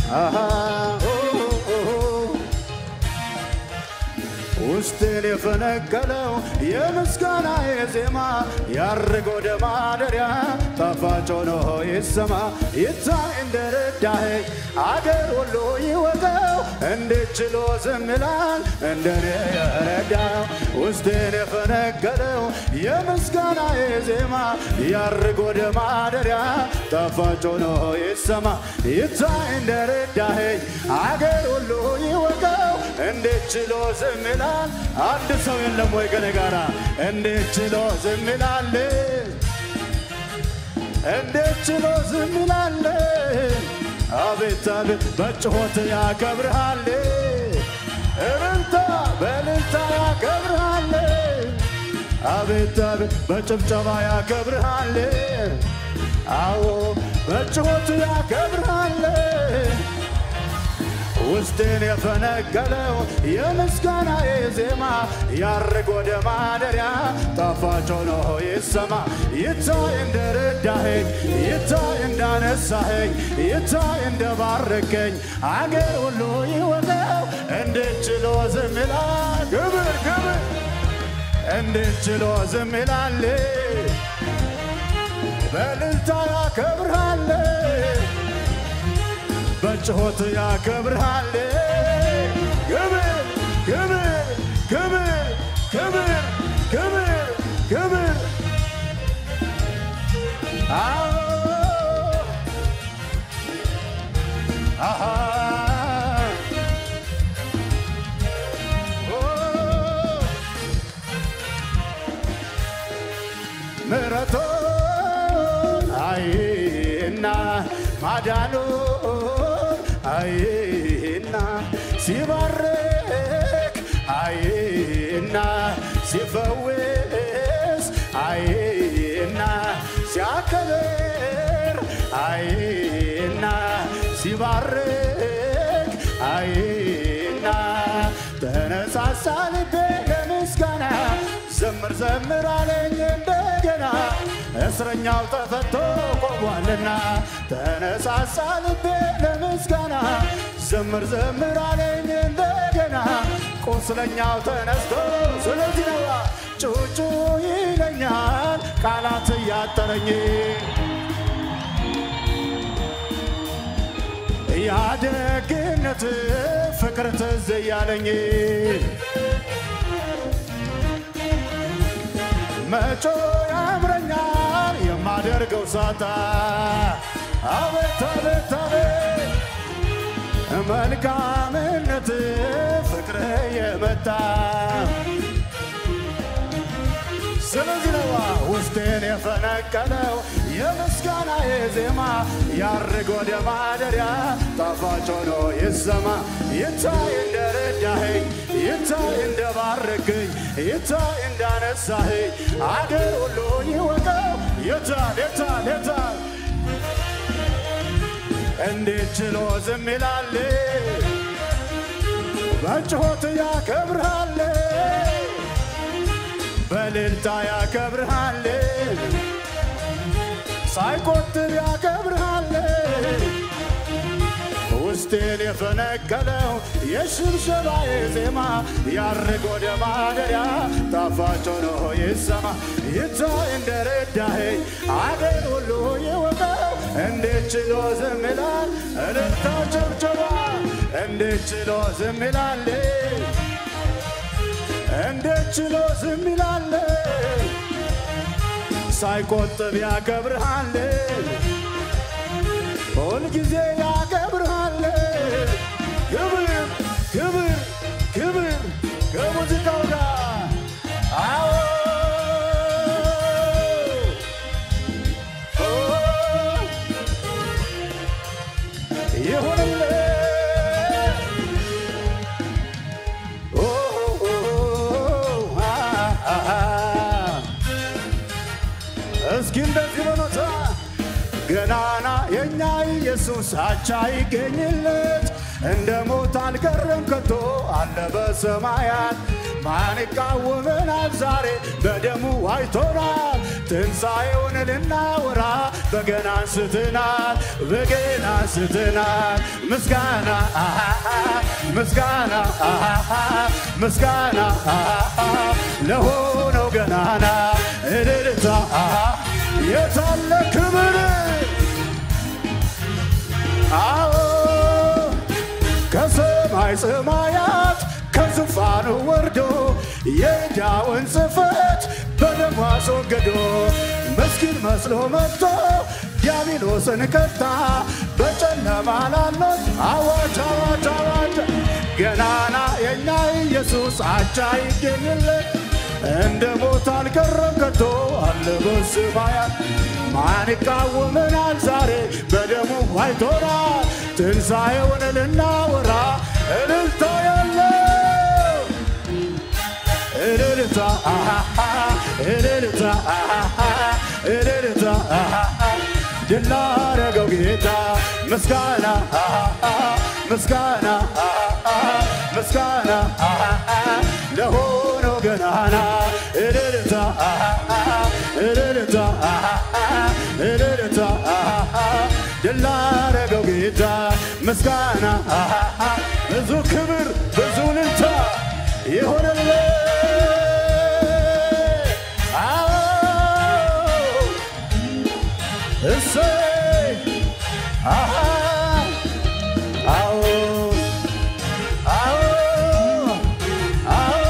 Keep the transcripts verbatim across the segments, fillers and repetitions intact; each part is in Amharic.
آه ውስጤን የፈነቀለው የምስጋና የዜማ ያርጎ ደማደሪያ ጣፋጭ ሆኖ ይሰማ ይታይ እንደረዳኸኝ አገር ሁሉ ይወቀው እንዴት ችሎ ዝም ይላል እንደኔ የረዳው ውስጤን የፈነቀለው የምስጋና የዜማ ያርጎ ደማደሪያ ጣፋጭ ሆኖ ይሰማ ይታይ እንደረዳኸኝ አገር ሁሉ ይወቀው እንዴት ችሎ ዝም ይላል አንድ ሰው የለም ወይ ከኔ ጋራ እንዴት ችሎ ዝም ይላል እንዴት ችሎ ዝም ይላል አቤት አቤት በጭሆት ያከብርሃል እልልታ በእልልታ ያከብርሃል አቤት አቤት በጭብጨባ ያከብርሃል አዎ በጭሆት ያከብርሃል ውስጤን የፈነቀለው የምስጋና የዜማ ያርጎ ደማደሪያ ጣፋጭ ሆኖ ይሰማ ይታይ እንደረዳኸኝ ይታይ እንዳነሳኸኝ ይታይ እንደባረከኝ አገር ሁሉ ይወቀው እንዴት ችሎ ዝም ይላል ክብር ክብር እንዴት ችሎ ዝም ይላል በእልልታ ያከብርሃል በጭሆት ያከብርሃል ክብር ክብር ክብር ክብር ክብር ክብር አዎ አሃ ምሕረቱ አይና ማዳኑ አይና ሲባርክ አይና ሲፈውስ አይና ሲያከብር አይና ሲባርክ አይና ተነሳሳ ልቤ ለምስጋና ዘምር ዘምር አለኝ እንደገና እስረኛው ተፈቶ ቆሟልና ተነሳሳ ልቤ ለምስጋና ዘምር ዘምር አለኝ እንደገና ቁስለኛው ተነስቶ ስለዚህ ነው ጩጩ ይለኛል ቃላት ያጠረኝ ያደግነት ፍቅር ትዝ ያለኝ መጮ ያምረኛል የማደርገው ሳታ አቤት አቤት አቤት መልካምነት ፍቅር የመጣ ስለዚህ ነው ውስጤን የፈነቀለው የምስጋና የዜማ ያርጎ ደማደሪያ ጣፋጭ ሆኖ ይሰማ ይታይ እንደረዳኸኝ ይታይ እንደባረከኝ ይታይ እንዳነሳኸኝ አገር ሁሉ ይወቀው ይታይ ይታይ ይታይ እንዴት ችሎ ዝም ይላል በጭሆት ያከብርሃል በእልልታ ያከብርሃል ሳይቆጥር ያከብርሃል ውስጤን የፈነቀለው የሽብሸባ የዜማ ያርግ ወደ ማደሪያ ጣፋጭ ሆኖ ይሰማ ይታይ እንደረዳኸኝ አገር ሁሉ ይወቀው እንዴት ችሎ ዝም ይላል እልልታ ጭብጨባ እንዴት ችሎ ዝም ይላል እንዴት ችሎ ዝም ይላል ሳይቆጥብ ያከብርሃል ሁል ጊዜ ያከብርሃል ክብር ክብር ክብር ከሙዚቃው ጋር አዎ ይሁንልህ እስኪ እንደዚህ በኖታ ገናና የኛ ኢየሱስ አቻ ይገኝለት እንደ ሞት አልቀረም ከቶ አለ በሰማያት ማን ይቃወመናል ዛሬ በደሙ ዋጅቶናል ትንሣኤውን ልናወራ በገና አንስተናል በገና አንስተናል ምስጋና ምስጋና ምስጋና ለሆነው ገናና እልልታ የታለ ክብር አዎ ከሰማይ ሰማያት ከዙፋኑ ወርዶ የዕዳውን ጽሕፈት በደሙ አስወግዶ ምስኪን መስሎ መጥቶ ዲያብሎስን ቀጣ በጨለማ ላሉት አዋጅ አዋጅ አዋጅ ገናና የኛ ኢየሱስ አቻ ይገኝለት እንደ ሞት አልቀረም ከቶ አለ በሰማያት ማን ይቃወመናል ዛሬ በደሙ ዋጅቶናል ትንሣኤውን ልናወራ እልልታ ያለው እልልታ እልልታ እልልታ ድል ላደረገው ጌታ ምስጋና ምስጋና ምስጋና ለሆነው ገናና እልልታ እልልታ እልልታ ድል ላደረገው ጌታ ምስጋና ብዙ ክብር ብዙ እልልታ ይሆንልህ እሰይ አሃ አዎ አዎ አዎ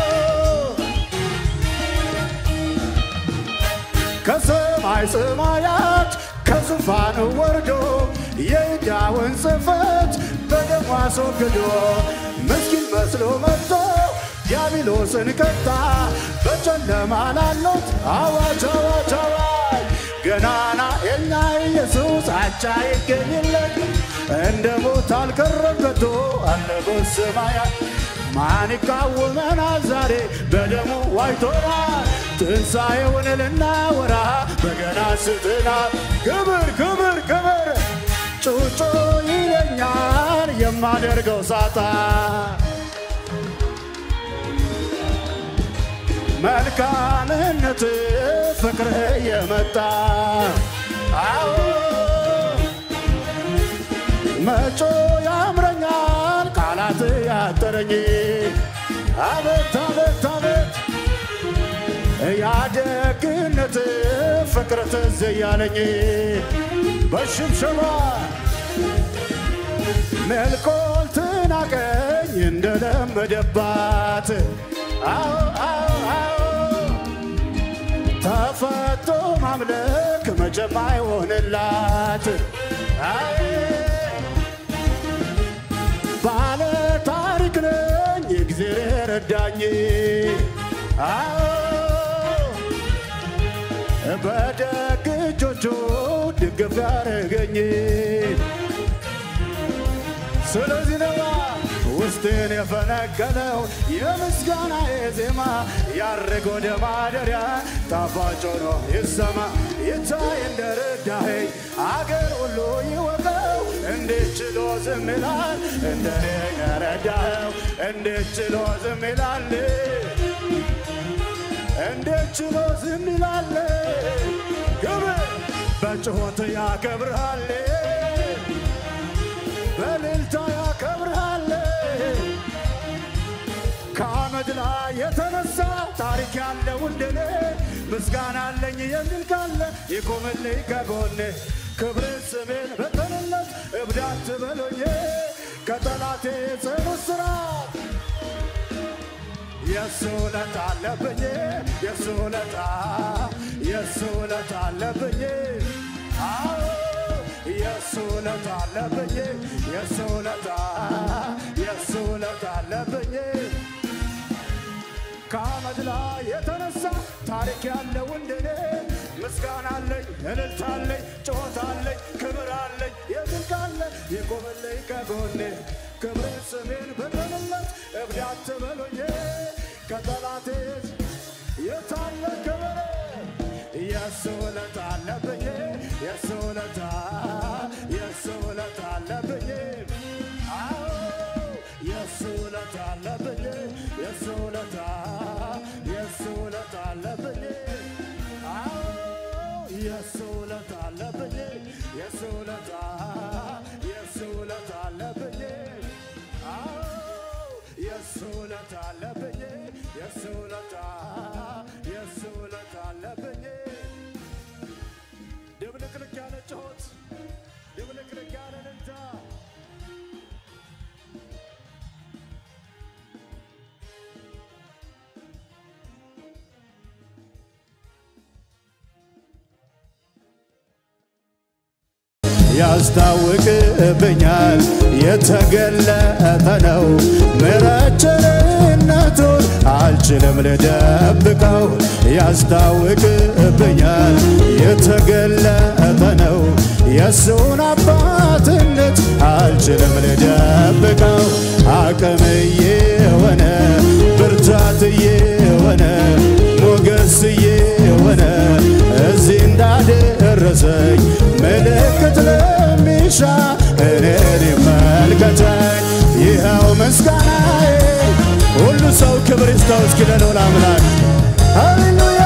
ከሰማይ ሰማያት ከዙፋኑ ወርዶ የዕዳውን ጽሕፈት በደሙ አስወግዶ ምስኪን መስሎ መጥቶ ዲያብሎስን ቀጣ በጨለማ ላሉት አዋጅ አዋጅ አዋጅ ገናና የኛ ኢየሱስ አቻ ይገኝለት እንደ ሞት አልቀረም ከቶ አለ በሰማያት ማን ይቃወመናል ዛሬ በደሙ ዋጅቶናል ትንሣኤውን ልናወራ በገና አንስተናል ክብር ክብር ክብር ጩጮ ይለኛል የማደርገው ሳጣ መልካምነት ፍቅርህ የመጣ አዎ መጮ ያምረኛል ቃላት ያጠረኝ አቤት አቤት አቤት ያደግነት ፍቅር ትዝ ያለኝ በሽብሸባ መልኮል ትናቀኝ እንደለመደባት አዎ አዎ አዎ ተፈቶ ማምለክ መቼም አይሆንላት ባለ ታሪክ ነኝ እግዚአብሔር ረዳኝ አዎ በደግ እጆቹ ድጋፍ ያረገኝ ስለዚህ ነው ውስጤን የፈነቀለው የምስጋና ዜማ ያርግ ወደ ማደሪያ ጣፋጭ ሆኖ ይሰማ ይታይ እንደረዳኸኝ አገር ሁሉ ይወቀው እንዴት ችሎ ዝም ይላል እንደኔ የረዳኸው እንዴት ችሎ ዝም ይላል እንዴት ችሎ ዝም ይላል ክብር በጩኸት ያከብርሃል በእልልታ ያከብርሃል ከአመድ ላይ የተነሳ ታሪክ ያለው እንደኔ ምስጋና አለኝ የሚል ካለ ይቆምልኝ ከጎኔ ክብር ስሜን በተነለት እብድ አትበሉኝ ከጠላቴ ጽኑ እስራት የሱ ውለታ አለብኝ የሱ ውለታ የሱ ውለታ አለብኝ አዎ የሱ ውለታ አለብኝ የሱ ውለታ የሱ ውለታ አለብኝ ከአመድ ላይ የተነሳ ታሪክ ያለው እንደኔ ምስጋና አለኝ እልልታ አለኝ ጩኸት አለኝ ክብር አለኝ የሚል ካለ ይቆምልኝ ከጎኔ ክብር ስሜን በተነለት እብድ አትበሉኝ ከጠላቴ የታለ ክብር የሱ ውለታ አለብኝ የሱ ውለታ የሱ ውለታ አለብኝ አዎ የሱ ውለታ አለብኝ የሱ ውለታ የሱ ውለታ አለብኝ አዎ የሱ ውለታ አለብኝ የሱለታ የሱለታ አለብኝ የሱለታ አለብኝ የሱለታ የሱለታ አለብኝ ድብልቅልቅ ያለ ጩኸት ድብልቅልቅ ያለ እልልታ ያስታውቅብኛል የተገለጠ ነው ምሕረት ቸርነቱን አልችልም ልደብቀው ያስታውቅብኛል የተገለጠ ነው የሱን አባትነት አልችልም ልደብቀው አቅምዬ ሆነ ብርታትዬ ሆነ ሞገስዬ ሆነ እዚህ እንዳደረሰኝ ምልክት ለሚሻ እኔን ይመልከተኝ ይኸው ምስጋናዬ ሁሉ ሰው ክብር ይስጠው እስኪ ለልዑል አምላክ ሃሌሉያ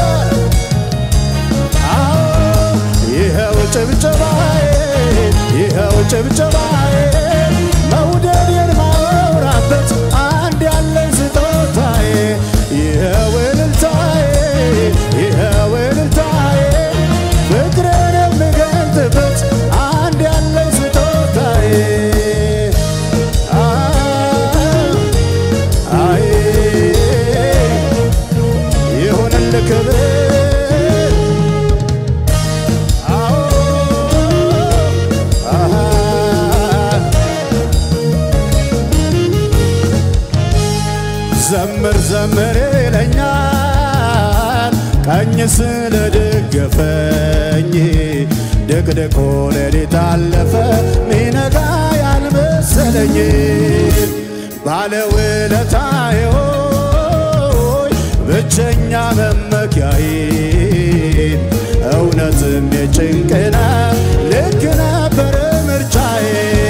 አዎ ይኸው ጭብጨባዬ ይኸው ጭብጨባዬ መውደዴን ማወራበት አንድ ያለኝ ስጦታዬ ይኸው እልልታዬ ይኸው እልልታዬ ፍቅሬን የምገልጥበት አንድ ያለኝ ስጦታዬ አይ ይሁንልህ ክብር ዘምር ዘምር ይለኛል ቀኝ ስለደገፈኝ ድቅድቁ ሌሊት አለፈ ሚነጋ ያልመሰለኝ ባለውለታዬ ሆይ ብቸኛ መመኪያዬ እውነትም የጭንቅና ልክ ነበር ምርጫዬ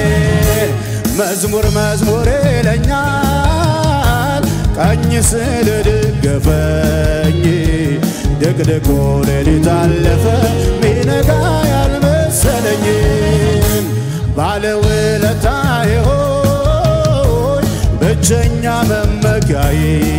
መዝሙር መዝሙር ይለኛል ቀኝ ስለደገፈኝ ድቅድቁ ሌሊት አለፈ ሚነጋ ያልመሰለኝ ባለውለታዬ ሆይ ብቸኛ መመኪያዬ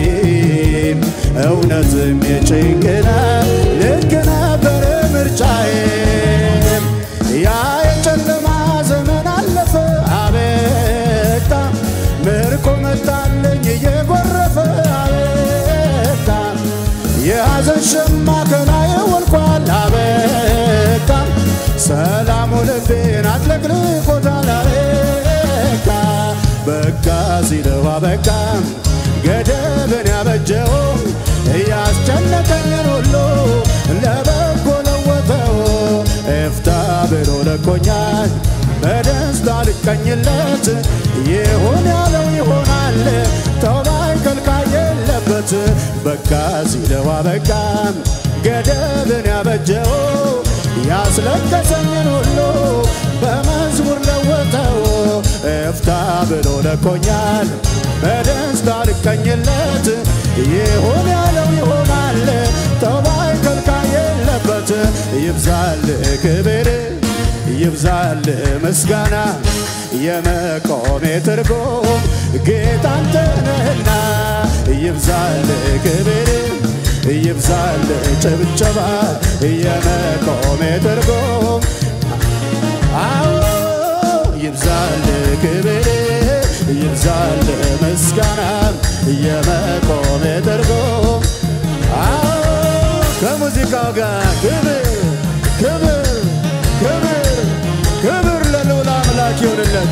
እውነትም የጭንቅና ልክ ነበር ምርጫዬ ያ የጨለማ ዘመን አለፈ አበቃ ምርኮ መጣልኝ እየጎረፈ አበቃ የሐዘን ሸማ ከላዬ ወልቋል አበቃ ሰላሙ ልቤን አጥለቅልቆታል አበቃ በቃ ሲለው አበቃ ገደብን ያበጀው እያስጨነቀኝን ሁሉ ለበጎ ለወጠው እፍታ ብሎ ለቆኛል በደስታ ልቀኝለት ይሁን ያለው ይሆናል ተባይ ከልካይ የለበት በቃ ሲለው አበቃ ገደብን ያበጀው ያስለቀሰኝን ሁሉ በመዝሙር ለወጠው እፍታ ብሎ ለቆኛል በደስታ ልቀኝለት ይሁን ያለው ይሆናል ተባይ ከልካይ የለበት ይብዛልህ ክብር ይብዛልህ ምስጋና የመቆሜ ትርጉም ጌታ አንተ ነህና ይብዛልህ ክብር ይብዛልህ ጭብጨባ የመቆሜ ትርጉም አዎ ይብዛልህ ክብር ይብዛልህ ምስጋና የመቆሜ ትርጉም አዎ ከሙዚቃው ጋር ክብር ክብር ክብር ክብር ለልዑል አምላክ ይሁንለት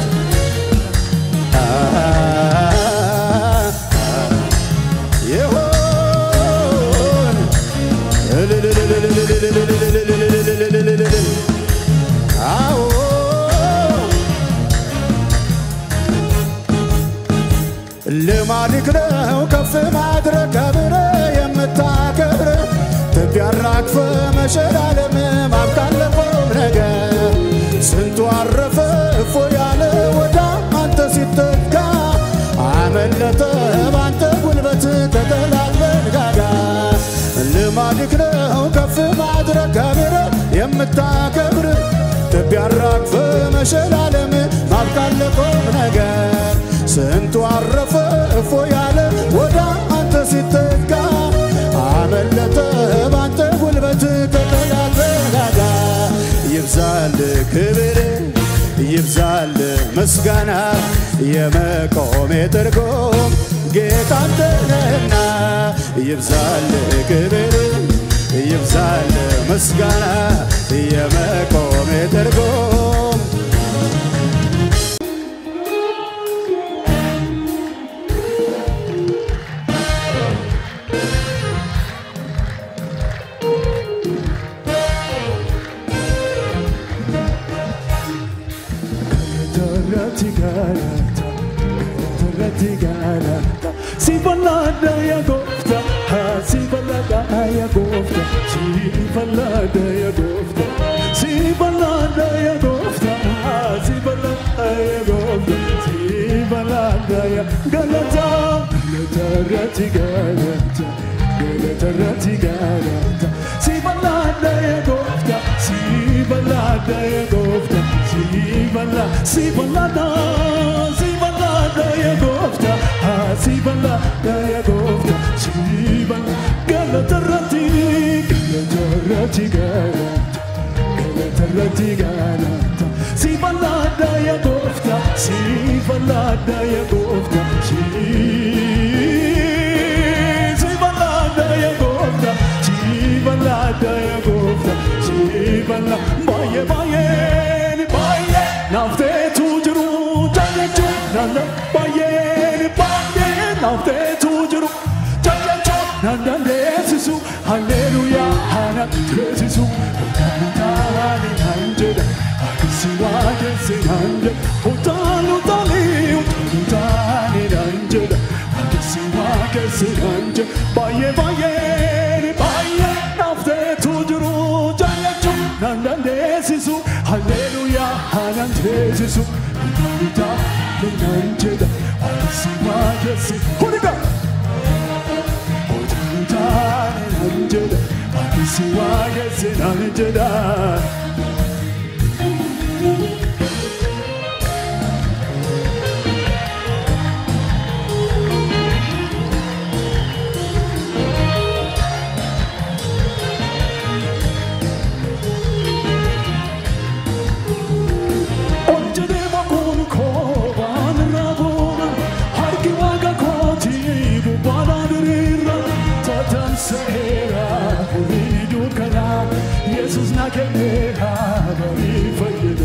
ይሁን አዎ ልማድክ ነው ከፍ ማድረግ ከብረ የምታከብር ትቢያራግፈ መሸላለም ማብቃት ለቆም ነገር ስንቱ አረፈ እፎ ያለ ወዳ አንተ ሲተካ አመለጠ ባንተ ጉልበት ከጠላት መንጋጋ ልማድክ ነው ከፍ ማድረግ ከብረ የምታከብር ቢያራግፍ መሸላለም ማብቃለቆም ነገር ስንቱ አረፈ እፎ ያለ ወደ አንተ ሲተጋ አመለጠ ባንተ ጉልበት ተጠላል በጋጋ ይብዛል ክብር ይብዛል ምስጋና የመቆሜ ትርጉም ጌታ አንተ ነህና ይብዛል ክብር ይብዛል ምስጋና የመቆሜ ትርጉም Si ballada ya gofta, ha si ballada ya gofta, si ballada ya gofta, si ballada ya gofta, ha si ballada ya gofta, si ballada ya galata, galata rati galata, galata rati galata, si ballada ya gofta, si ballada ya gofta, si ballada, si ballada, si ballada ya gofta. Si balla ya gofta, si balla galata rati, galata rati galata, galata rati galata. Si balla ya gofta, si balla ya gofta, si si balla ya gofta, si balla ya gofta, si balla baye baye baye nafte tujru janeju nanda baye. Nafte tujuru, jajajo, nanda lesisu, hallelujah, hana lesisu, otani hanjeda, akisiwa kesi hanje, otanu tali, otani hanjeda, akisiwa kesi hanje, baye baye, baye, nafte tujuru, jajajo, nanda lesisu, hallelujah, hana lesisu, otani hanjeda. Akisiwa Hooligan Otani Nanjeda Akisiwa Kesi Nanjeda Jesus na kenera bari fayda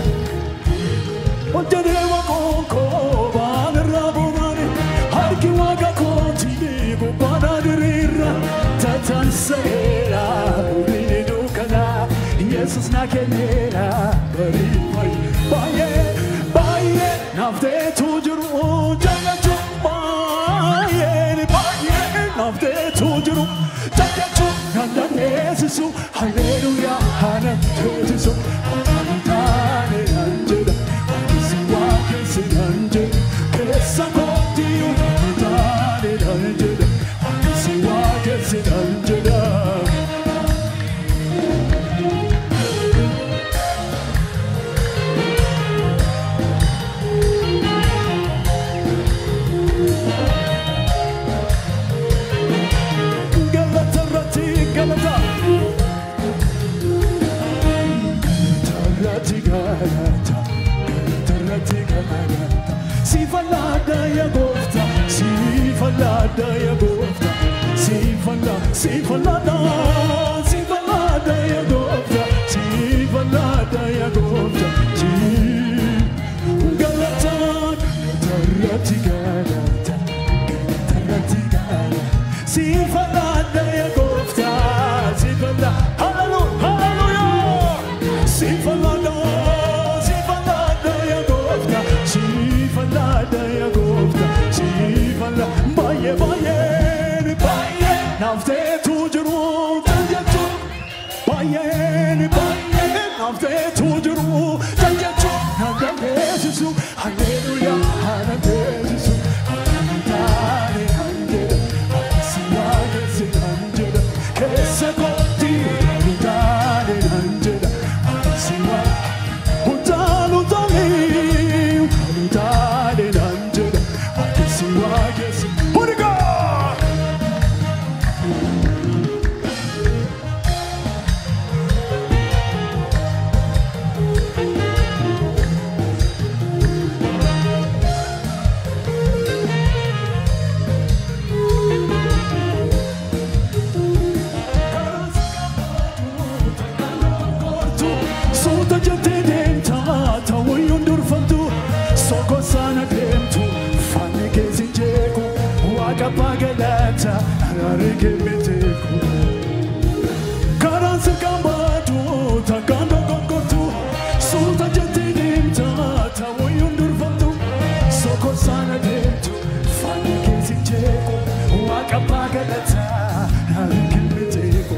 Ojane wa konko banra bonare har ki waga konti bu banadirira tatan sera buri dukana Jesus na kenera bari fayda baye baye nafte tujuru jagachu baye baye nafte tujuru jagachu nanda yesu hallelujah hana yesu antane anjeda akisiwa kesi anje kesa koti antane anjeda akisiwa kesi anjeda galata rati galata Galata, Galata, Galata. Si falada ya gofta, si falada ya gofta, si falada, si falada, si falada ya gofta, si falada ya gofta, si Galata, Galata, Galata, Galata, Galata. Si falada ya gofta, si falada, hallelujah, hallelujah, si falada. Baye baye baye nafte tujuru jajachu baye baye nafte tujuru jajachu nanda yesu hallelujah hallelujah Alikemeteko Karansi kambatu Takando konkotu Sulta jatinimta Tawuyundurfatu Soko sana demtu Fanya kesi cheko Waka pagalata Alikemeteko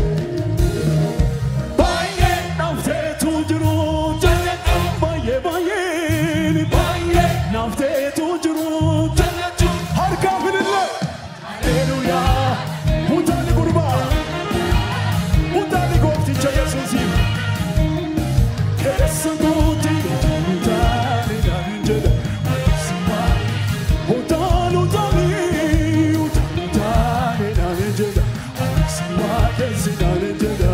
Baye nafte tujuru Jayatu Baye baye Baye nafte tujuru Jayatu Harka bilillah Hallelujah Utali kurba Utali gofti chaya susi Kesanguti Utali darinjada Utali utali Utali darinjada Siwa kesi darinjada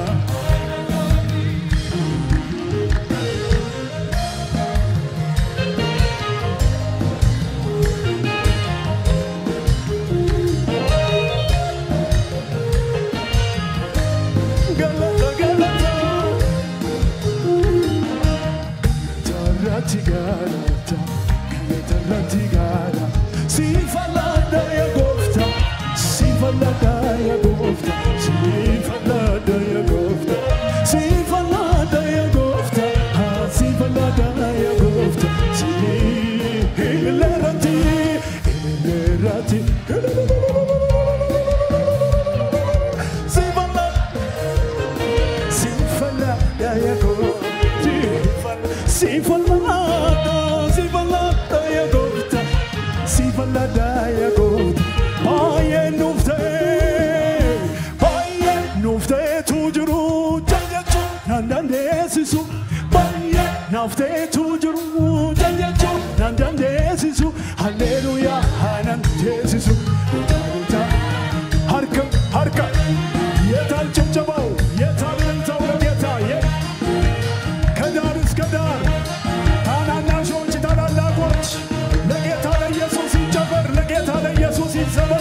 Galata galata Taratigarata Taratigarata Sifalada ya gofta Sifalada ya gofta Sifalada ya gofta Sifalada ya gofta Sifalada ya gofta Hilarati Hilarati Sifalada ya gofta Sifalada Sifalada ya gofta Sifalada ya gofta Baye nufte Baye nufte tujuru Jajachu Nandande sisu Baye nufte tujuru Jajachu Nandande sisu Hallelujah Hanande sisu Harka Harka Yetal çabçabao Yetal yentao yeta ye Kadar iskadar ታናናሾች ታላላቆች ለጌታ ለኢየሱስ ይጨመር ለጌታ ለኢየሱስ ይዘመር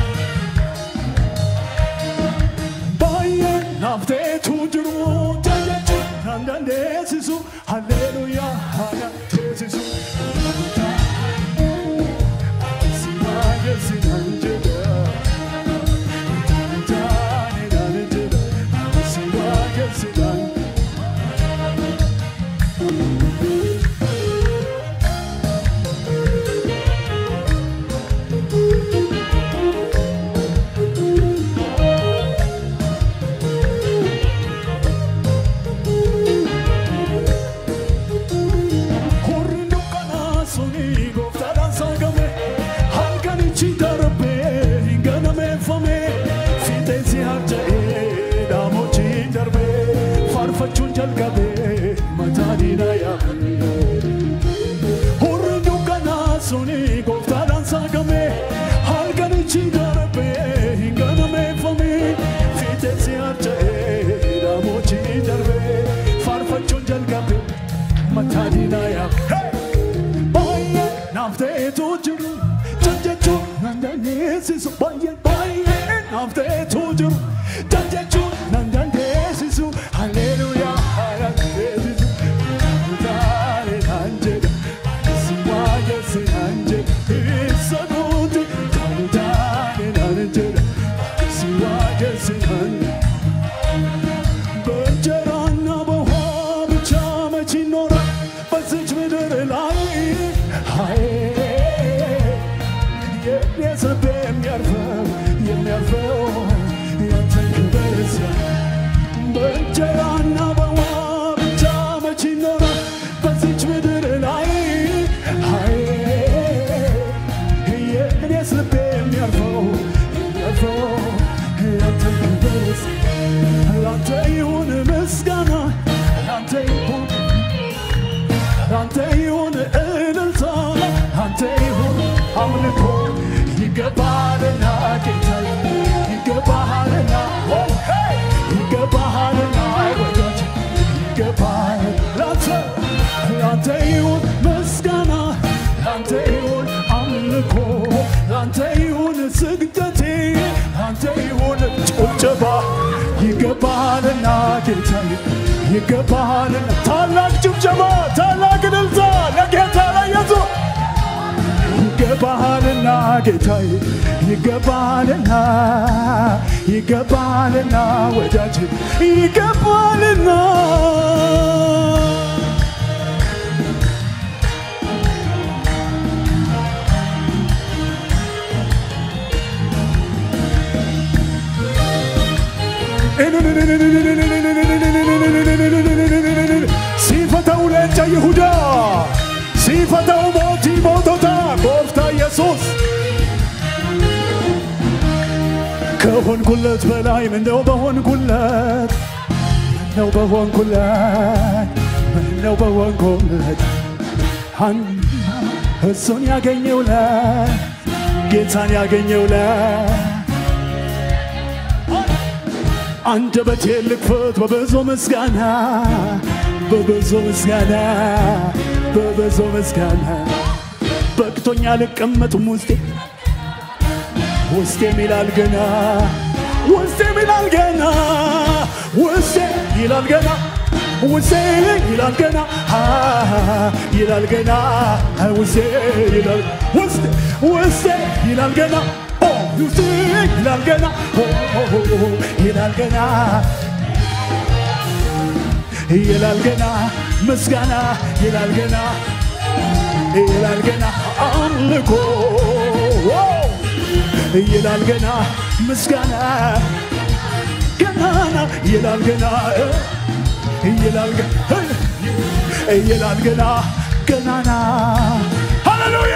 ባየ ናፍቴ ቱጅሩ ጀጀቹ አንዳንዴ ሲሱ ሃሌሉያ ሃናቴ ሲሱ ሲማየ ሲናንጀዳ ታኔ ናንጀዳ ሲማየ ሲናን Farfachun jalgabe matadina ya Hurdu kana suni goftadan sagame halgani chidarbe hingana me fami fite se arjae ramochi darbe farfachun jalgabe matadina ya Baye nafte tujuru jajachu nandane sisu baye baye nafte tujuru jajachu nandane sisu Hallelujah, hallelujah. Dare anjed, siwaye sinanjed, isaguti. Dare anjed, siwaye sinanjed. Benjarana bahwa bichama chinora, basich midere lai. Hai, ye ye sabe miarfa, ye miarfa, ye tanku beresya. Benjarana bahwa bichama chinora basich midere lai Hai Ye yeslape miarfo miarfo Lante yubes Lante yun mesgana Lante yun Lante yun elelta Lante yun amliko Yigabarena kitay Yigabarena Oh hey Yigabarena wajaj Yigabarena Lante Lante yun mesgana Lante yun amliko Lante yun sigdati Lante yun ጭብጨባ ይገባልና ጌታዬ ይገባልና ታላቅ ጭብጨባ ታላቅ እልልታ ለጌታ ለኢየሱስ ይገባልና ጌታዬ ይገባልና ይገባልና ወዳጅ ይገባልና ሲፈታው ለጫ ይሁዳ ሲፈታው ሞቲ ሞቶታ ጎፍታ ኢየሱስ ከሆንኩለት በላይ ምነው በሆንኩለት ምነው በሆንኩለት ምነው በሆንኩለት እሱን ያገኘውለት ጌታን ያገኘውለት አንደበቴ ልክፈት በብዙ ምስጋና በብዙ ምስጋና በብዙ ምስጋና በቅቶኛ ልቀመጥ ውስጤ ውስጤ ይላል ገና ውስጤ ይላል ገና ውስጤ ይላል ገና ውስጤ ይላል ገና ይላል ገና ውስጤ ይላል ውስጤ ውስጤ ይላል ገና ውስጤ ይላል ገና ይላል ገና ይላል ገና ምስጋና ይላል ገና ይላል ገና አምልኮ ይላል ገና ምስጋና ገናና ይላል ገና ይላል ገና ይላል ገና ገናና ሃሌሉያ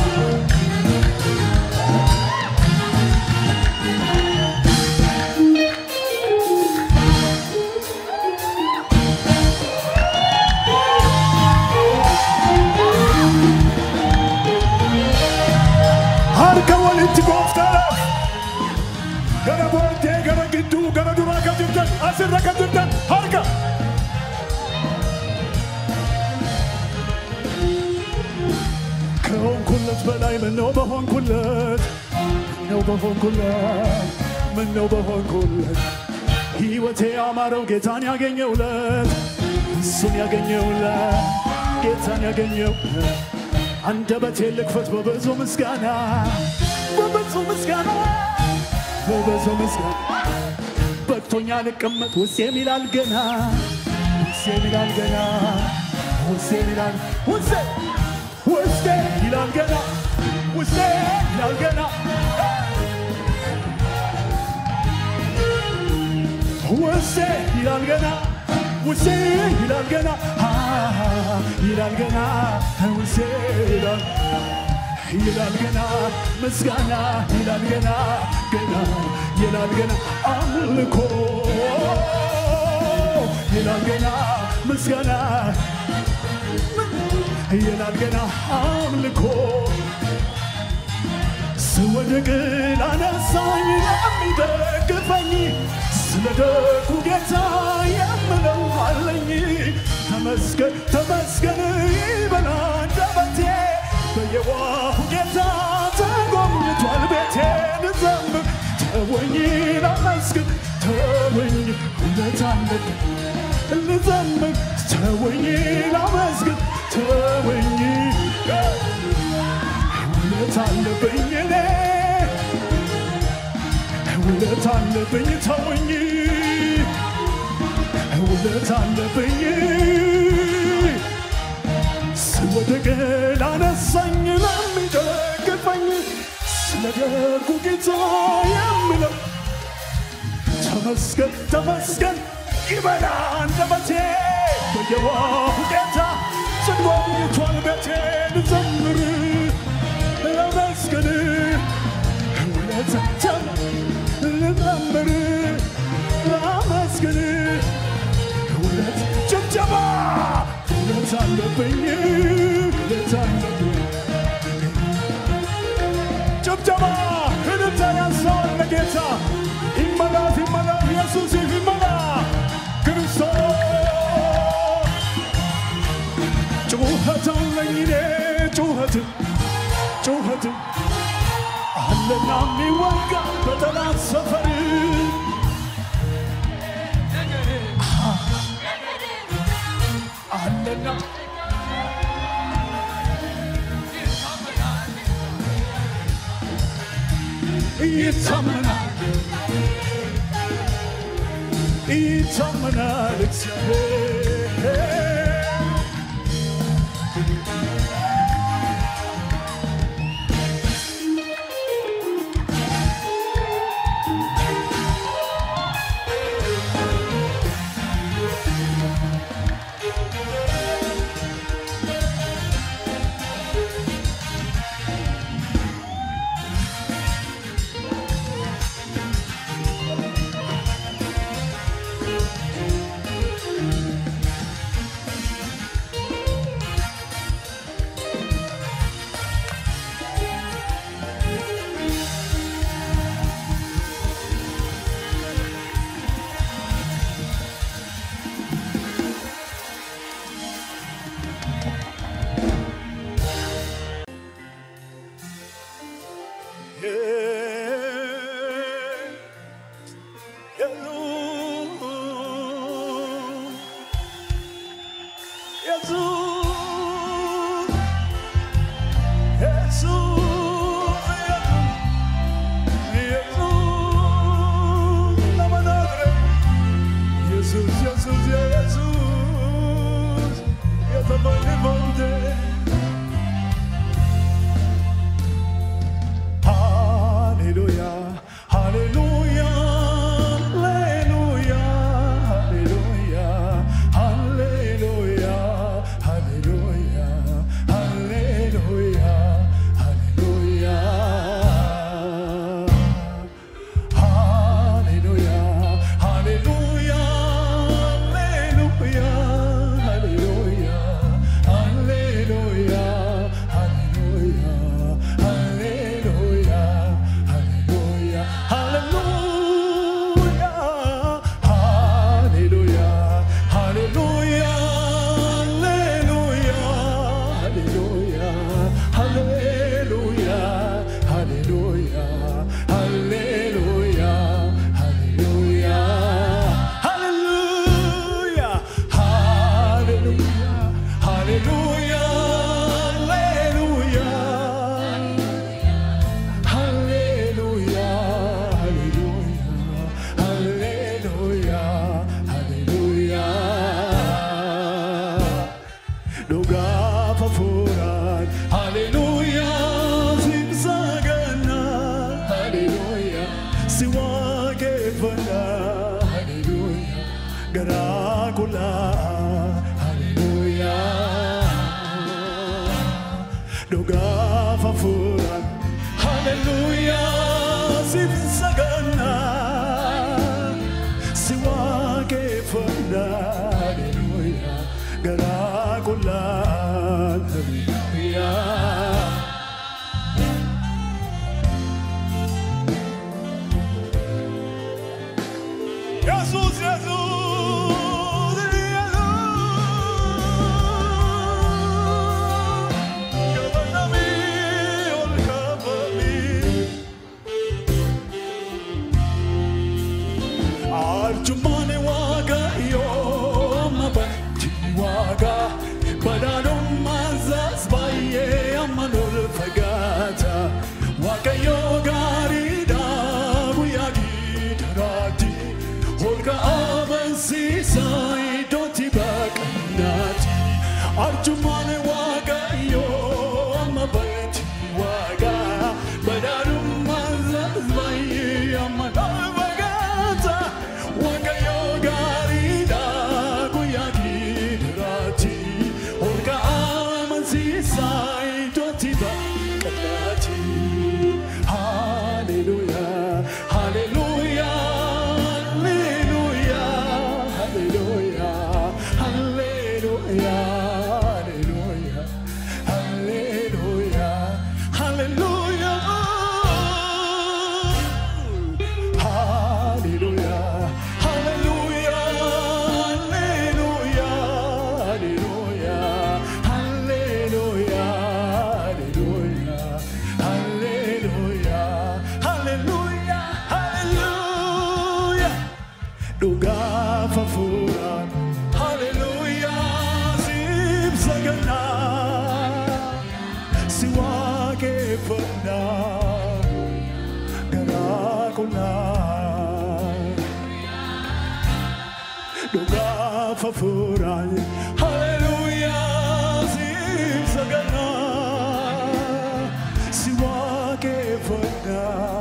Gara bolte, gara giddu, gara dura kadirtan, asirra kadirtan, harka. Kahon kullet belay, menno bahon kullet, menno bahon kullet, menno bahon kullet. Hivete amaro getan yagenyeulet, sun yagenyeulet, getan yagenyeulet. Andebete likfet bebezo miskana, bebezo miskana. በበዞ ምስጋና በቅቶኛ ልቀመጥ ውስጤ ይላል ገና ውስጤ ይላል ገና ውስጤ ይላል ውስጤ ውስጤ ይላል ገና ውስጤ ይላል ገና ውስጤ ይላል ገና ውስጤ ይላል ገና ይላል ገና ውስጤ ይላል ይላል ገና ምስጋና ይላል ገና ገና ይላል ገና አምልኮ ይላል ገና ምስጋና ይላል ገና አምልኮ ስወድቅ ላነሳኝ የሚደግፈኝ ስለ ደጉ ጌታ የምለው አለኝ ተመስገን ተመስገን ይበል አንደበቴ በየዋሁ ጌታ ተጎብኝቷል ቤቴን ልዘምር ተወኝ ላመስግን ተወኝ ውለታ አለብኝ ልዘምር ተወኝ ላመስግን ተወኝ ውለታ አለብኝ እኔ ውለታ አለብኝ ተወኝ ውለታ አለብኝ ስወድቅ ላነሳኝ ለሚደግፈኝ ስለ ደጉ ጌታ የምለው ተመስገን ተመስገን ይበል አንደበቴ በየዋሁ ጌታ ተጎብኝቷል ቤቴን ልዘምር ላመስግን ውለታ ልዘምር ላመስግን ውለታ ጭብጨባ ውለታ አለብኝ ውለታ አለብኝ ጭብጨባ እልልታ ያንሳዋል ለጌታ ይመላት ይመላት ኢየሱስ ይመላ ክርስቶስ ጩኸት አለኝ እኔ ጩኸት ጩኸት አለና የሚወጋ በጠላት ሰፈር አለና يتمنى يتمنى لك Siwa ke fana, gara Duga fafuran, hallelujah, sim sagana, siwa ke fana,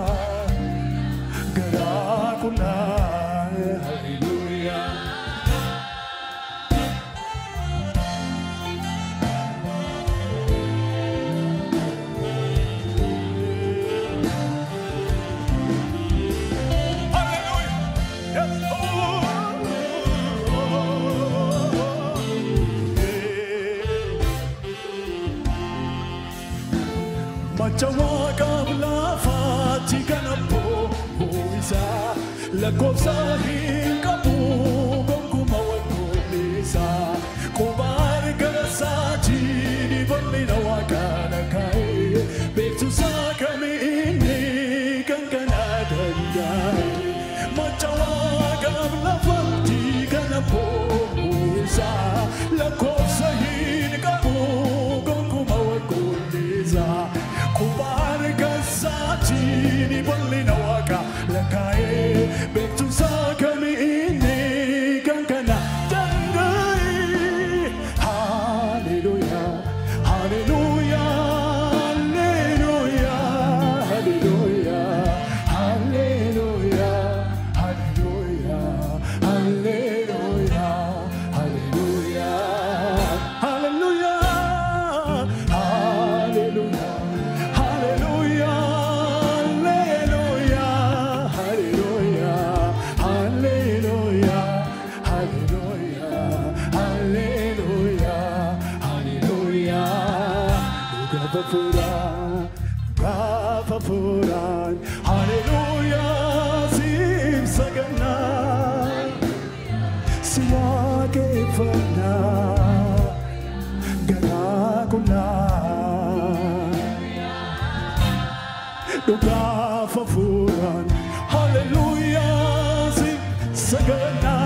garakuna, hallelujah. Machawa kabla fati kanapo huisa la kosa hikapu gonguma wakulisa kubar karasa chini bamina wakana kai betu sakami ini kankana dandai Machawa kabla fati kanapo huisa la kosa hikapu gonguma wakulisa Kubarga satini bolina waka lakae betu sakami ini kankana dandai hallelujah hallelujah hallelujah hallelujah hallelujah hallelujah hallelujah hallelujah hallelujah hallelujah Fafuran, fafuran, hallelujah, sim sagana, siwa ke fana, garakuna, duga fafuran, hallelujah, sim sagana,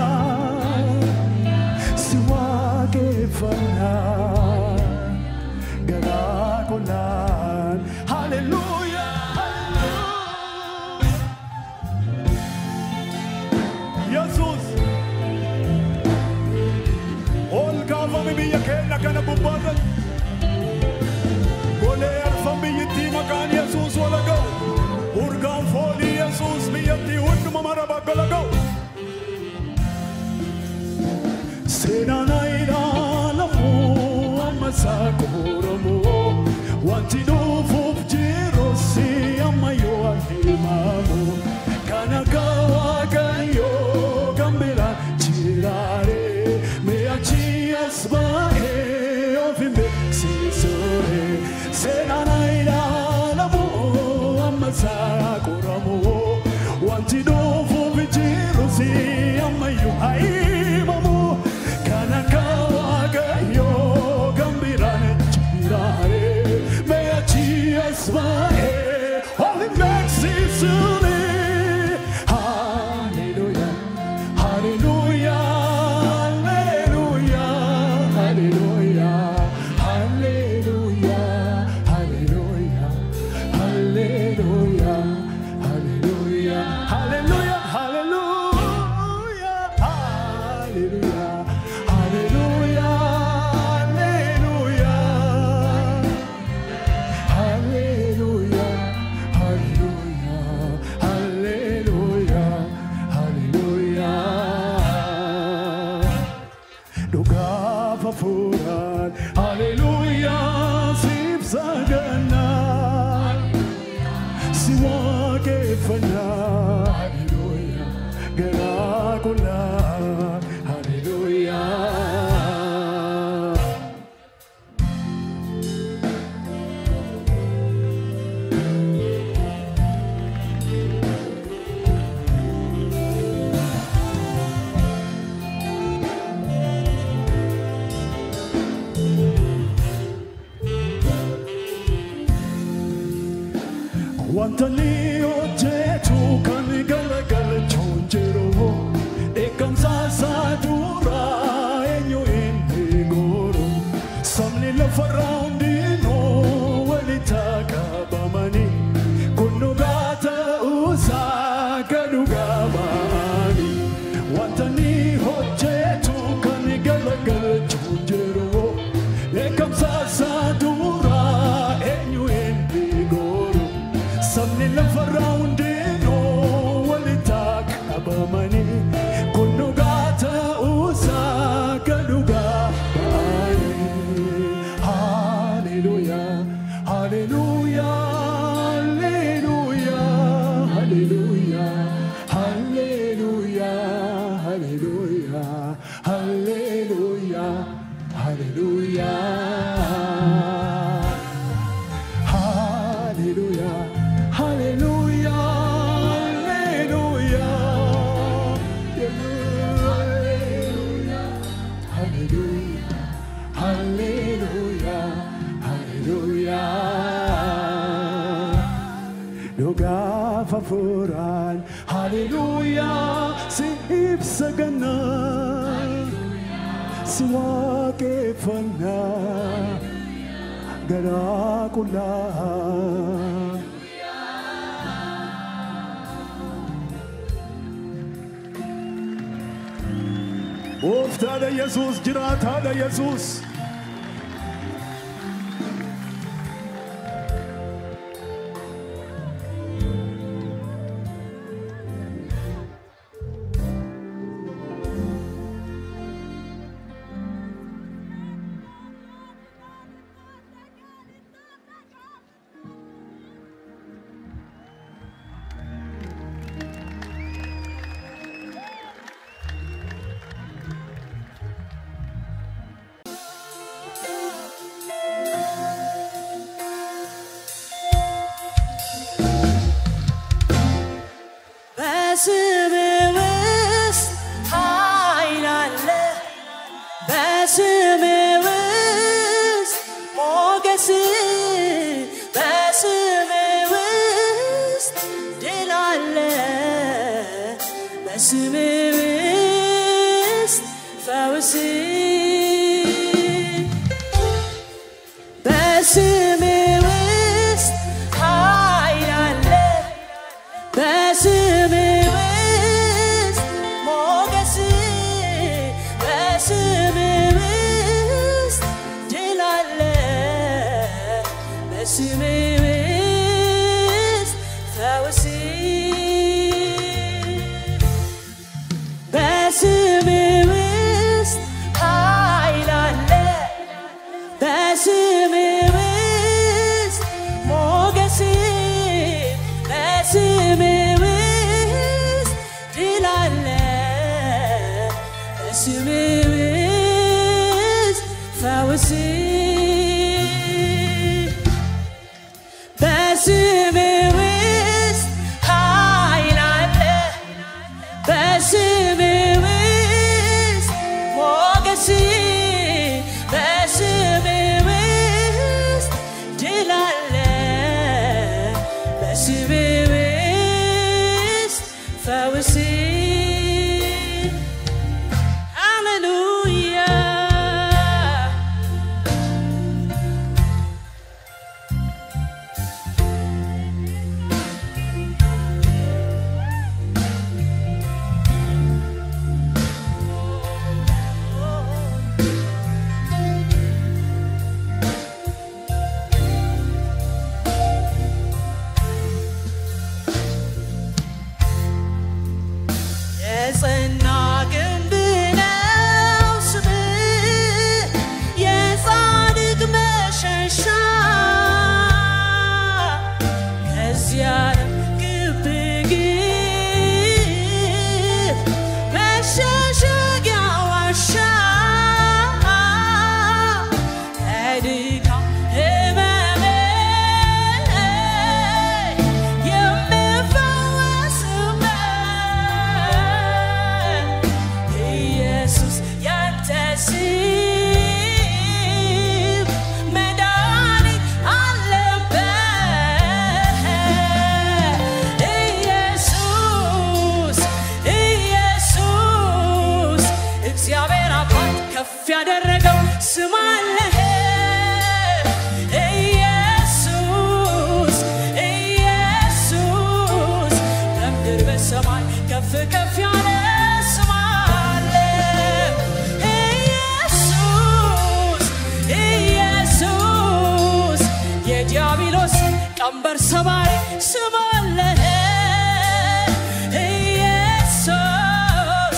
siwa ke fana. Hallelujah, hallelujah. Jesus, all kava mi biya kena kana bubaran. Gole arfa mi yiti makan Jesus wala go. Urgan foli Jesus mi yiti undu mamara bagala go. Sena naira lamu amasakuramu. Wanti dofuuf jiru si ammayyo ahimamu kana kawaakayo gambira jiraare meechi asbahe ofin beeksisore seenaan ilaalamu ammasa qoramu wanti dofuuf jiru si ammayyo ahimamu kana kawaakayo gambira jiraare Asmae, all it makes is hallelujah, hallelujah, hallelujah, hallelujah, hallelujah, hallelujah, hallelujah, hallelujah, hallelujah, hallelujah, hallelujah, hallelujah. Fafuran, hallelujah, sip sagana, siwa ke fana, hallelujah, garakula, hallelujah. Wantani ojetu kan galgal chonjero ekam sa dura enyo inni goro samni la farandino walita kabamani kunu gata usa هاليلويا هاليلويا هاليلويا هاليلويا هاليلويا هاليلويا هاليلويا هاليلويا هاليلويا هاليلويا هاليلويا نوقف فران هاليلويا سيف سجنا سواك فنا قرا كلها وفت هذا يسوس جرات هذا يسوس ቀንበር ሰባሪ ስም አለህ ኢየሱስ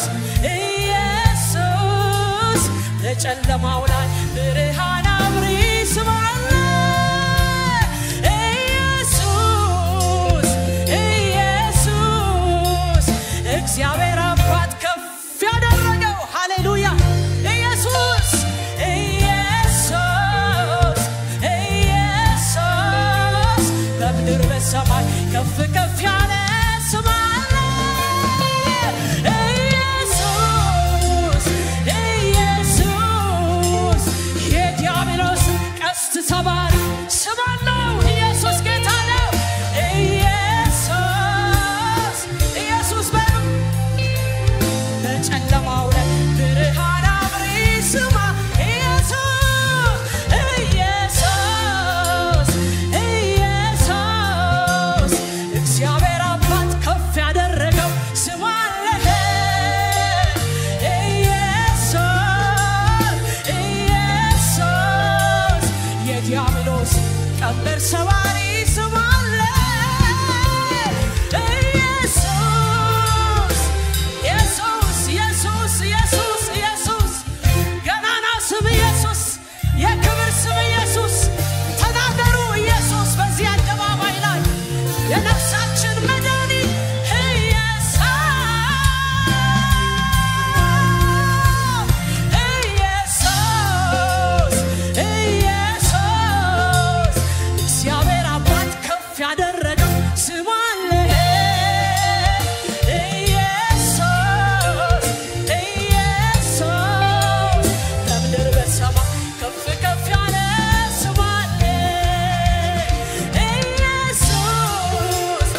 ኢየሱስ በጨለማው ላይ ብርሃን አብሪ ስም አለህ በሰማይ ከፍ ከፍ ያለ ስም አለ ኢየሱስ ኢየሱስ የዲያብሎስ ቀስት ሰባሪ ስም አለው ኢየሱስ ጌታ ነው ኢየሱስ ኢየሱስ በጨለማው ላይ ብርሃን አብሪ ስማ ኢየሱስ ኢየሱስ ኢየሱስ እግዚአብሔር አባት ከፍ ያደረገው ስም አለ ኢየሱስ ኢየሱስ የዲያብሎስ ቀንበር ሰባሪ ስም አለ ኢየሱስ ኢየሱስ ኢየሱስ ኢየሱስ ኢየሱስ ገናና ስም ኢየሱስ የክብር ስም ኢየሱስ ተናገሩ ኢየሱስ በዚህ አደባባይ ላይ የነፍሳችን መድኃኒት ኢየሱስ ኢየሱስ እግዚአብሔር አባት ከፍ ያደረገው ስም አለ ኢየሱስ ኢየሱስ በምድር በሰማይ ከፍ ከፍ ያለ ስም አለ ኢየሱስ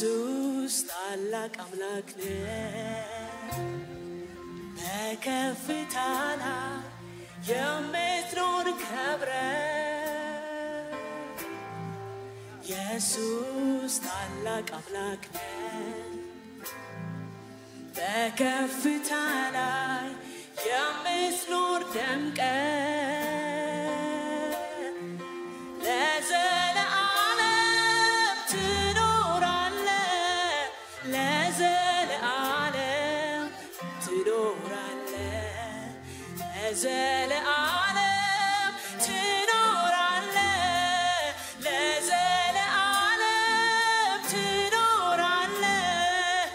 ኢየሱስ ታላቅ አምላክ ነው በከፍታ ላይ የምትኖር ከብረ ኢየሱስ ታላቅ አምላክ ነው በከፍታ ላይ የምትኖር ደምቀ ለዘለዓለም ትኖራለህ ለዘለዓለም ትኖራለህ ለዘለዓለም ትኖራለህ ለዘለዓለም ትኖራለህ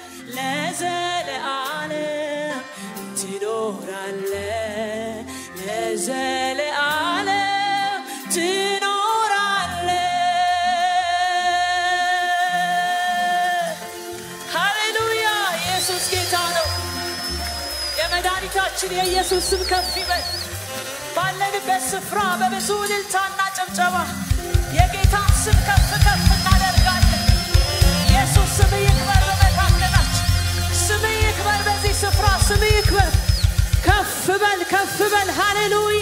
ለዘለዓለም ትኖራለህ ለዘለዓለም ትኖራለህ ሃሌሉያ ኢየሱስ ጌታ ነው የመድኃኒታችን የኢየሱስ ስም ከፍ ይበል ባለንበት ስፍራ በብዙ እልልታና ጭብጨባ የጌታ ስም ከፍ ከፍ እናደርጋለን ኢየሱስ ስም ይክበር በመካከላችን ስም ይክበር በዚህ ስፍራ ስም ይክበር ከፍ በል ከፍ በል ሃሌሉያ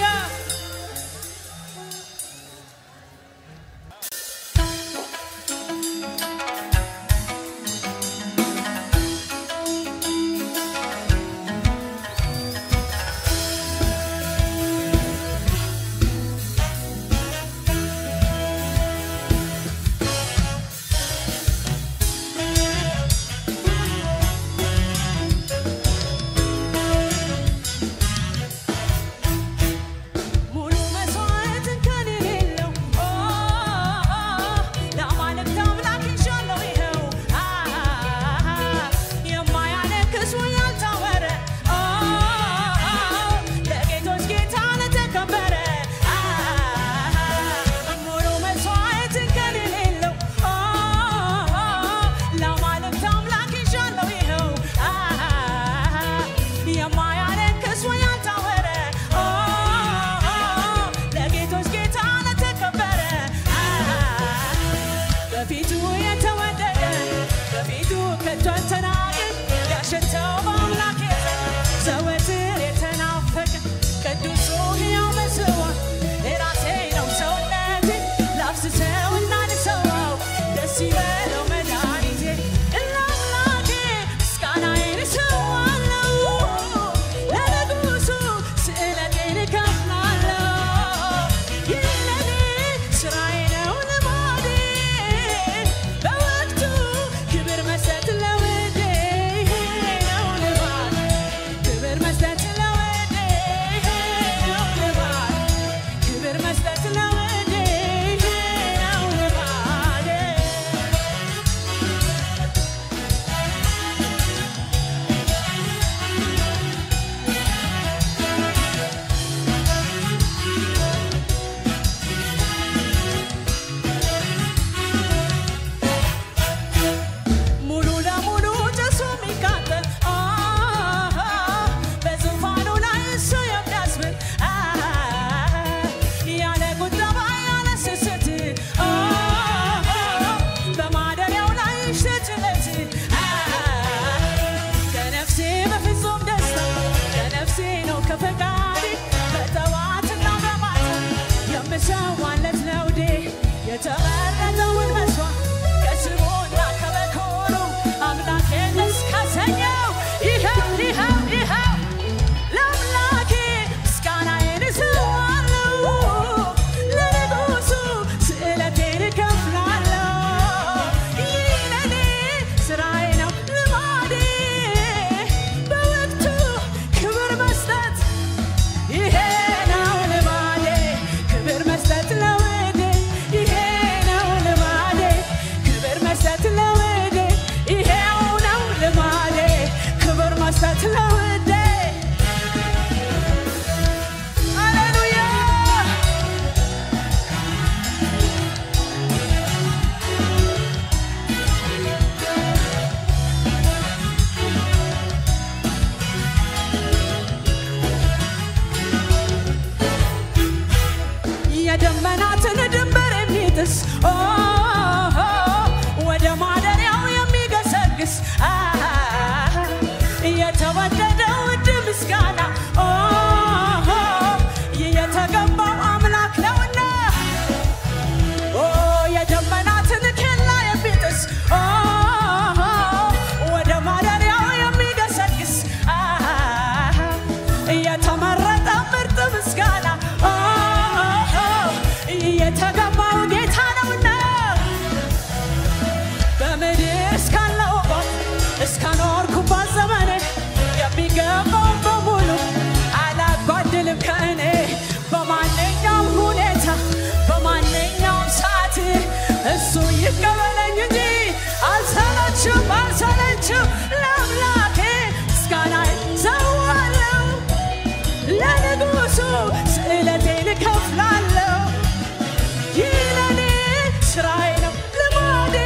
ባልሰለችው ባልሰለችው ለአምላኬ ምስጋናዬን ሰዋለሁ ለንጉሡ ስእለቴን እከፍላለሁ ይህ ለኔ ስራዬ ነው ልማዴ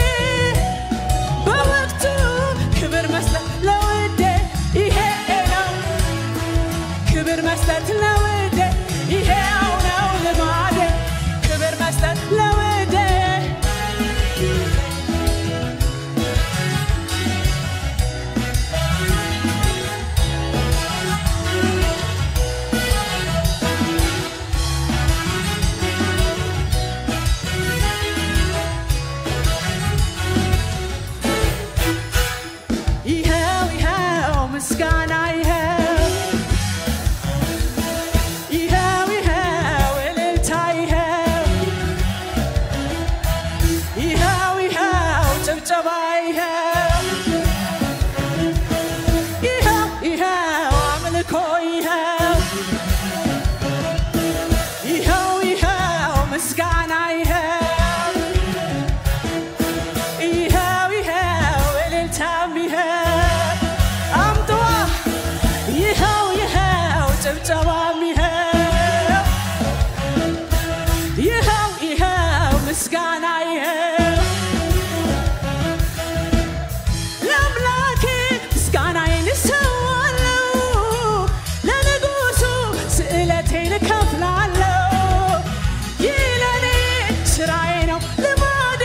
በወቅቱ ክብር መስጠት ለውዴ ይሄ ነው ክብር መስጠት ለውዴ ይሄው ነው ልማዴ ክብር መስጠት ለውዴ ይሄው ይሄው ምስጋና ይሄው ይሄው ይሄው እልልታ ይሄው ይሄው ይሄው ጭብጨባ ይሄው ይሄው ይሄው አምልኮ ይሄው ይሄው ይሄው ምስጋና ይሄው ይሄው ይሄው እልልታም ይሄው አምጥዋ ይሄው ይሄው ጭብጨባም ይሄው ይሄው ይሄው ምስጋና ይሄው ለአምላኬ ምስጋናዬን እሰዋለሁ ለንጉሡ ስእለቴን እከፍላለሁ ይህ ለኔ ስራዬ ነው ልማዴ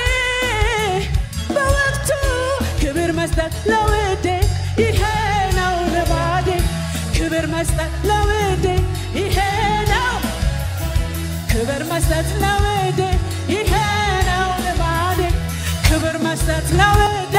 በወቅቱ ክብር መስጠት ለውዴ ይሄ ነው ልማዴ ክብር መስጠት ለውዴ ይሄ ነው ክብር መስጠት ለውዴ ይሄ ነው ልማዴ ክብር መስጠት ለውዴ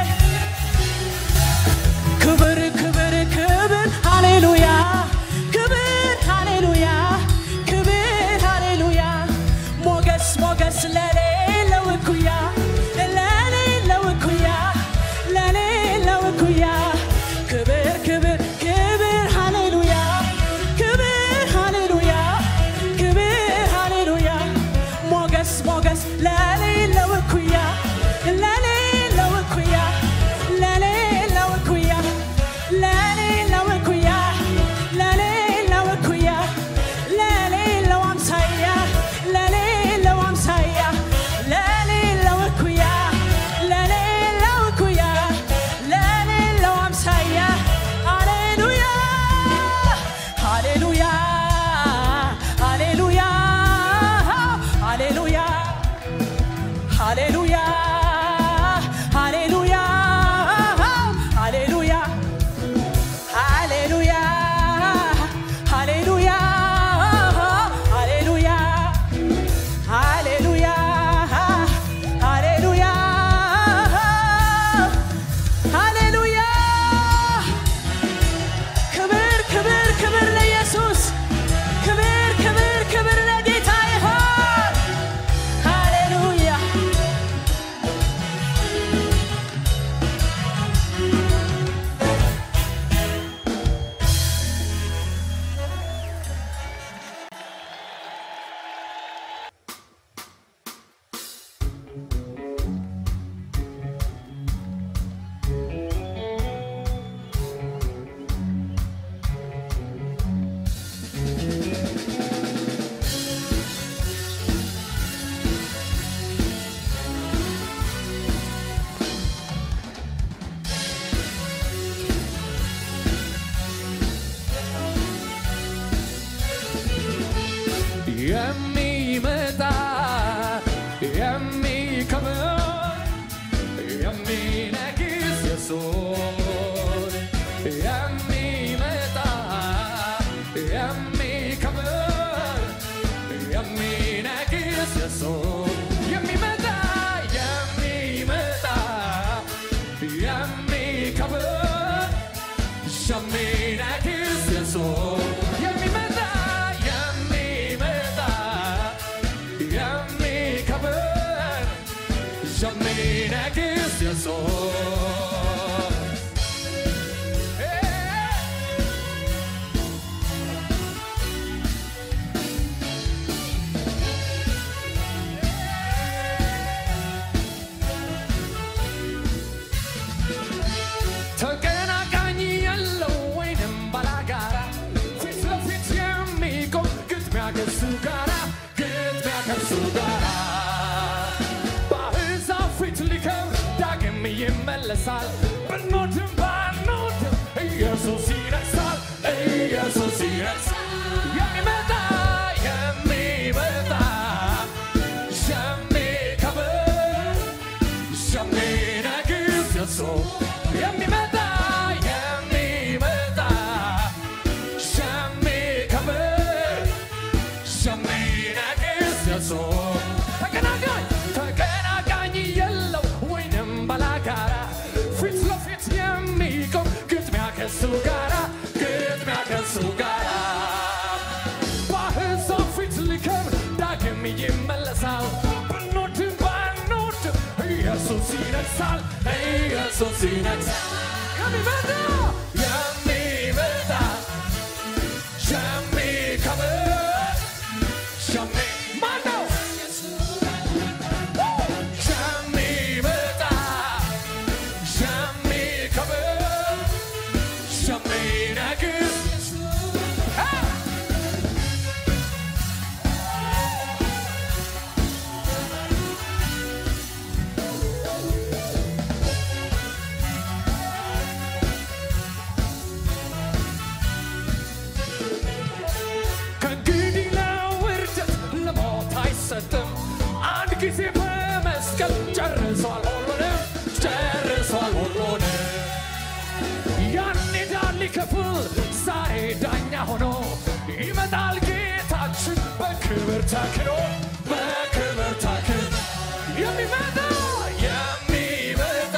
ክብር ክብር ክብር ሃሌሉያ ክብር ሃሌሉያ ክብር ሃሌሉያ ሞገስ ሞገስ ለሌለው እኩያ ለሌለው እኩያ ለሌለው እኩያ ክብር ክብር ክብር ሃሌሉያ ክብር ሃሌሉያ ክብር ሃሌሉያ ሞገስ ሞገስ ለሌለው እኩያ ለሌለው እኩያ ለሌለው እኩያ ለሌለው እኩያ ለሌለው እኩያ ለሌለው አምሳያ ለሌለው አምሳያ ለሌለው እኩያ ለሌለው እኩያ ለሌለው አምሳያ ሃሌሉያ ሃሌሉያ ሃሌሉያ ሃሌሉያ ሃሌሉያ ሃሌሉያ ሃሌሉያ ሃሌሉያ ሃሌሉያ ሃሌሉያ ሃሌሉያ ሃሌሉያ ሃሌሉያ ክብር ክብር ክብር ለኢየሱስ ክብር ክብር ክብር ለጌታ ይሁን ሃሌሉያ የሚመጣ የሚከብር የሚነግስ ኢየሱስ የሚመጣ የሚከብር የሚነግስ ኢየሱስ የሚመጣ የሚመጣ የሚከብር የሚነግስ ኢየሱስ የሚመጣ የሚመጣ የሚከብር የሚነግስ ኢየሱስ ይመለሳል ብንሞትም ባንሞትም ኢየሱስ ይነግሣል ኢየሱስ ይነግሣል የሚመጣ የሚመጣ የሚከብር የሚነግሥ ኢየሱስ የሚመጣ የሚመጣ የሚከብር የሚነግሥ ኢየሱስ ተቀናቃኝ ተቀናቃኝ የለው ወይንም ባላጋራ ፊት ለፊት የሚቆም ግጥሚያ ከሱ ጋራ ግጥሚያ ከሱ ጋራ በአሕዛብ ፊት ሊከብር ዳግም ይመለሳል ብንወድም ባንወድም ኢየሱስ ይነግሣል ኢየሱስ ይነግሣል የሚመጣ የሚመጣ የሚከብር የሚ ማነው የሚመጣ የሚከብር የሚነግሥ ከእንግዲህ ለውርደት ለሞት አይሰጥም አንድ ጊዜ በመስቀል ጨርሷል ሁሉንም ጨርሷል ሁሉንም ያን ዕዳ ሊከፍል ዛሬ ዳኛ ሆኖ ይመጣል ጌታችን በክብር ተክኖ በክብር ተክኖ የሚመጣ የሚመጣ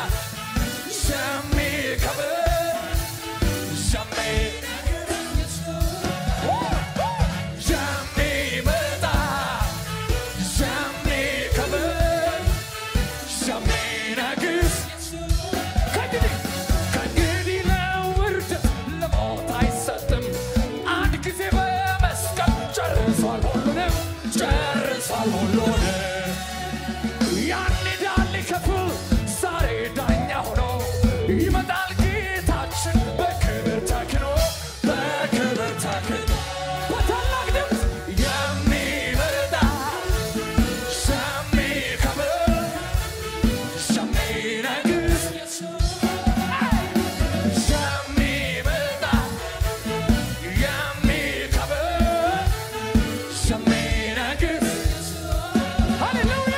የሚከብር የሚመጣ የሚከብር የሚነግሥ ከእንግዲህ ከእንግዲህ ለውርደት ለሞት አይሰጥም አንድ ጊዜ በመስቀል ጨርሷል ሁሉንም ጨርሷል ሁሉንም ያን ዕዳ ሊከፍል ዛሬ ዳኛ ሆኖ ይመጣል ጌታችን በክብር ተክኖ በክብር ተክኖ በታላቅ ድምፅ የሚመጣ የሚከብር የሚነግሥ የሚመጣ የሚከብር የሚነግሥ ሃሌሉያ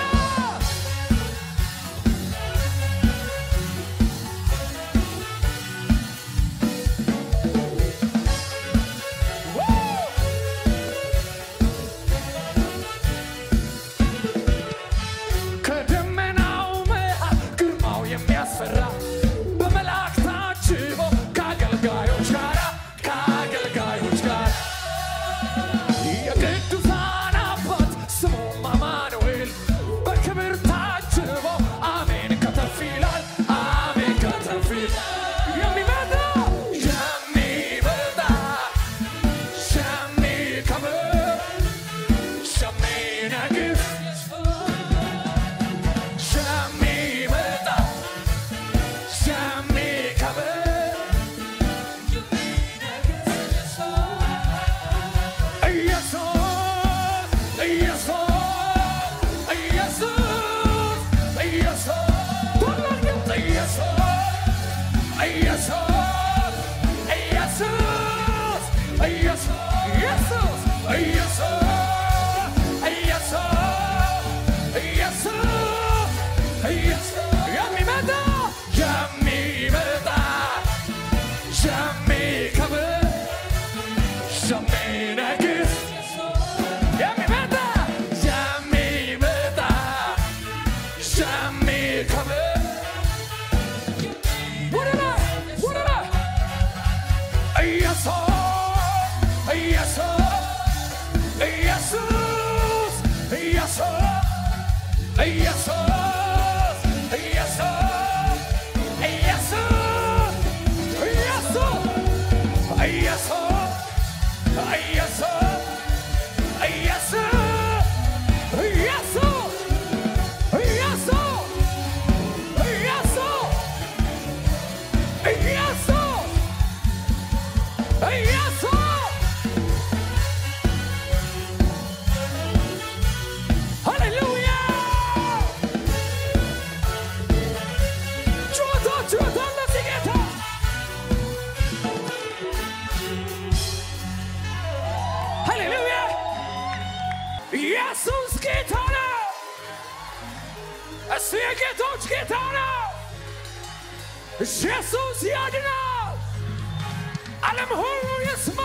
ከደመናው መሃል ግርማው የሚያስፈራ በመላእክት ታጅቦ ከአገልጋዮች ጋር ከአገልጋዮች ጋር የቅዱሳን አባት ስሙም አማኑኤል በክብር ታጅቦ አሜን ከተፍ ይላል አሜን ከተፍ ይላል የሚመጣ የሚመጣ የሚከብር የሚነግሥ የሚመጣ የሚከብር ኢየሱስ ኢየሱስ ኢየሱስ ኢየሱስ ታላቅ ድምፅ ኢየሱስ ኢየሱስ ኢየሱስ ኢየሱስ ኢየሱስ ኢየሱስ ኢየሱስ ኢየሱስ የሚመጣ የሚመጣ የሚከብር የሚነግሥ የሚመጣ የሚመጣ የሚከብር ወደ ላይ ወደ የጌቶች ጌታ ነው ኢየሱስ ያድናል ዓለም ሁሉ ይስማ